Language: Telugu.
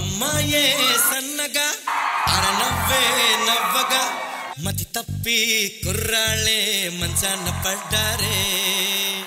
అమ్మాయే సన్నగా అరనవ్వే నవ్వగా మతి తప్పి కుర్రాళ్ళే మంచాన పడ్డారే